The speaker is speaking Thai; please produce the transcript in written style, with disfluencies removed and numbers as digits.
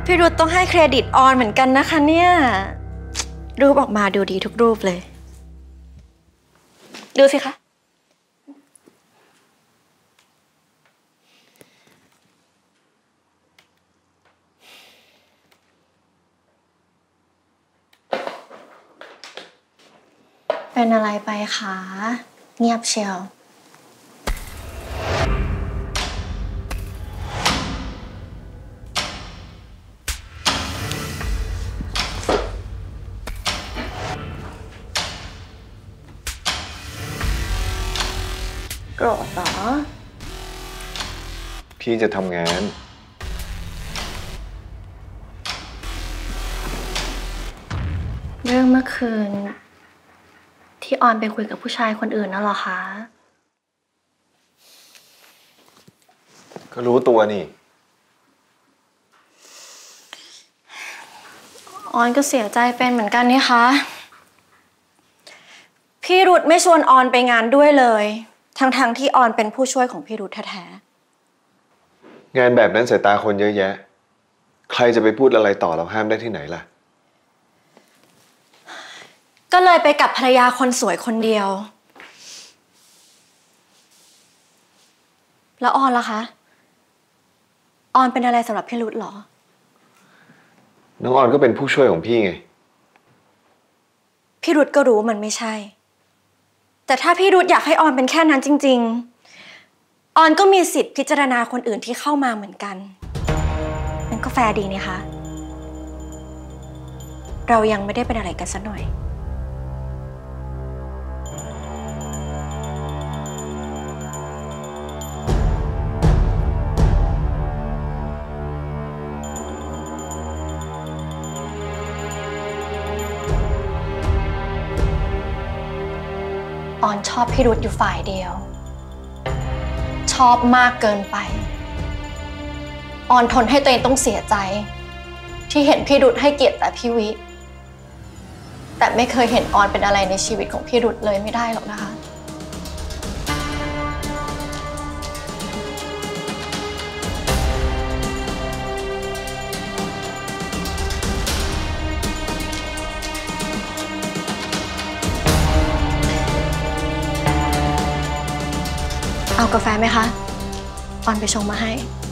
พี่รุธต้องให้เครดิตออนเหมือนกันนะคะเนี่ยรูปออกมาดูดีทุกรูปเลยดูสิคะเป็นอะไรไปคะเงียบเชียวโกรธเหรอพี่จะทำงานเรื่องเมื่อคืนที่ออนไปคุยกับผู้ชายคนอื่นน่ะเหรอคะก็รู้ตัวนี่ออนก็เสียใจเป็นเหมือนกันนี่คะพี่รุธไม่ชวนออนไปงานด้วยเลยทั้งที่ออนเป็นผู้ช่วยของพี่รุธแท้งานแบบนั้นสายตาคนเยอะแยะใครจะไปพูดอะไรต่อเราห้ามได้ที่ไหนล่ะก็เลยไปกับภรรยาคนสวยคนเดียวแล้วออนล่ะคะออนเป็นอะไรสำหรับพี่รุธหรอน้องออนก็เป็นผู้ช่วยของพี่ไงพี่รุธก็รู้มันไม่ใช่แต่ถ้าพี่รุธอยากให้ออนเป็นแค่นั้นจริงๆออนก็มีสิทธิ์พิจารณาคนอื่นที่เข้ามาเหมือนกันมันก็แฟร์ดีนี่คะเรายังไม่ได้เป็นอะไรกันสักหน่อยออนชอบพี่รุธอยู่ฝ่ายเดียวชอบมากเกินไปออนทนให้ตัวเองต้องเสียใจที่เห็นพี่รุธให้เกียรติแต่พี่วิแต่ไม่เคยเห็นออนเป็นอะไรในชีวิตของพี่รุธเลยไม่ได้หรอกนะคะเอากาแฟไหมคะออนไปชงมาให้